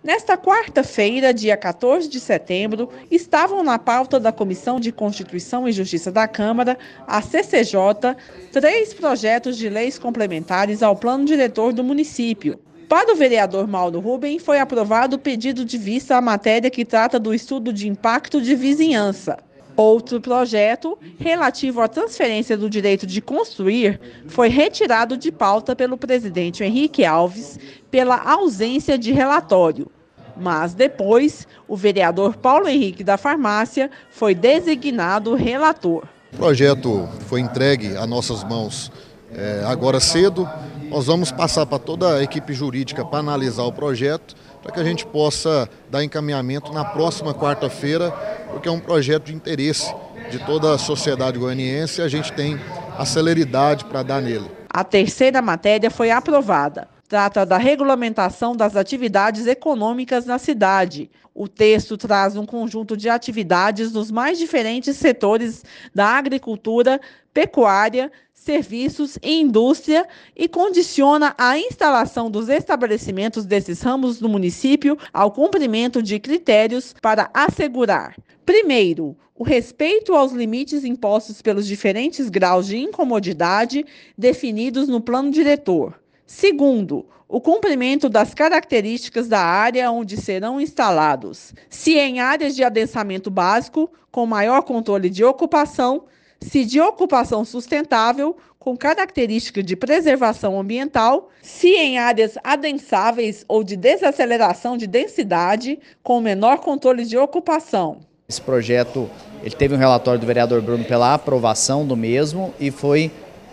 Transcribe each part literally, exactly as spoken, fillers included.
Nesta quarta-feira, dia quatorze de setembro, estavam na pauta da Comissão de Constituição e Justiça da Câmara, a C C J, três projetos de leis complementares ao plano diretor do município. Para o vereador Mauro Rubem, foi aprovado o pedido de vista à matéria que trata do estudo de impacto de vizinhança. Outro projeto, relativo à transferência do direito de construir, foi retirado de pauta pelo presidente Henrique Alves pela ausência de relatório. Mas depois, o vereador Paulo Henrique da Farmácia foi designado relator. O projeto foi entregue às nossas mãos é, agora cedo. Nós vamos passar para toda a equipe jurídica para analisar o projeto, para que a gente possa dar encaminhamento na próxima quarta-feira, porque é um projeto de interesse de toda a sociedade goianiense e a gente tem a celeridade para dar nele. A terceira matéria foi aprovada. Trata da regulamentação das atividades econômicas na cidade. O texto traz um conjunto de atividades nos mais diferentes setores da agricultura, pecuária, serviços e indústria e condiciona a instalação dos estabelecimentos desses ramos no município ao cumprimento de critérios para assegurar: primeiro, o respeito aos limites impostos pelos diferentes graus de incomodidade definidos no plano diretor. Segundo, o cumprimento das características da área onde serão instalados. Se em áreas de adensamento básico, com maior controle de ocupação, se de ocupação sustentável, com característica de preservação ambiental, se em áreas adensáveis ou de desaceleração de densidade, com menor controle de ocupação. Esse projeto ele teve um relatório do vereador Bruno pela aprovação do mesmo e foi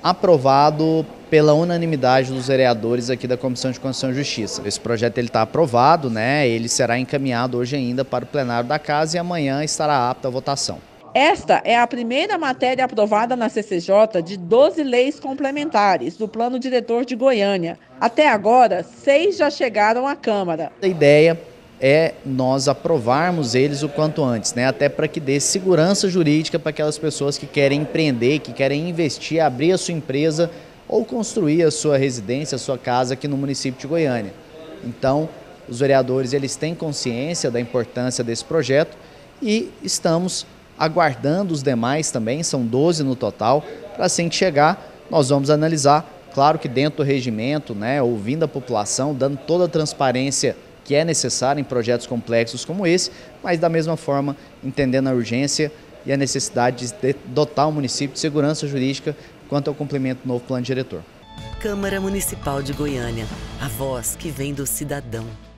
aprovado pela unanimidade dos vereadores aqui da Comissão de Constituição e Justiça. Esse projeto está aprovado, né? Ele será encaminhado hoje ainda para o plenário da Casa e amanhã estará apto à votação. Esta é a primeira matéria aprovada na C C J de doze leis complementares do Plano Diretor de Goiânia. Até agora, seis já chegaram à Câmara. A ideia é nós aprovarmos eles o quanto antes, né? Até para que dê segurança jurídica para aquelas pessoas que querem empreender, que querem investir, abrir a sua empresa ou construir a sua residência, a sua casa aqui no município de Goiânia. Então, os vereadores eles têm consciência da importância desse projeto e estamos aguardando os demais também, são doze no total, para assim que chegar, nós vamos analisar, claro que dentro do regimento, né, ouvindo a população, dando toda a transparência que é necessária em projetos complexos como esse, mas da mesma forma entendendo a urgência e a necessidade de dotar o município de segurança jurídica quanto ao cumprimento do novo plano diretor. Câmara Municipal de Goiânia, a voz que vem do cidadão.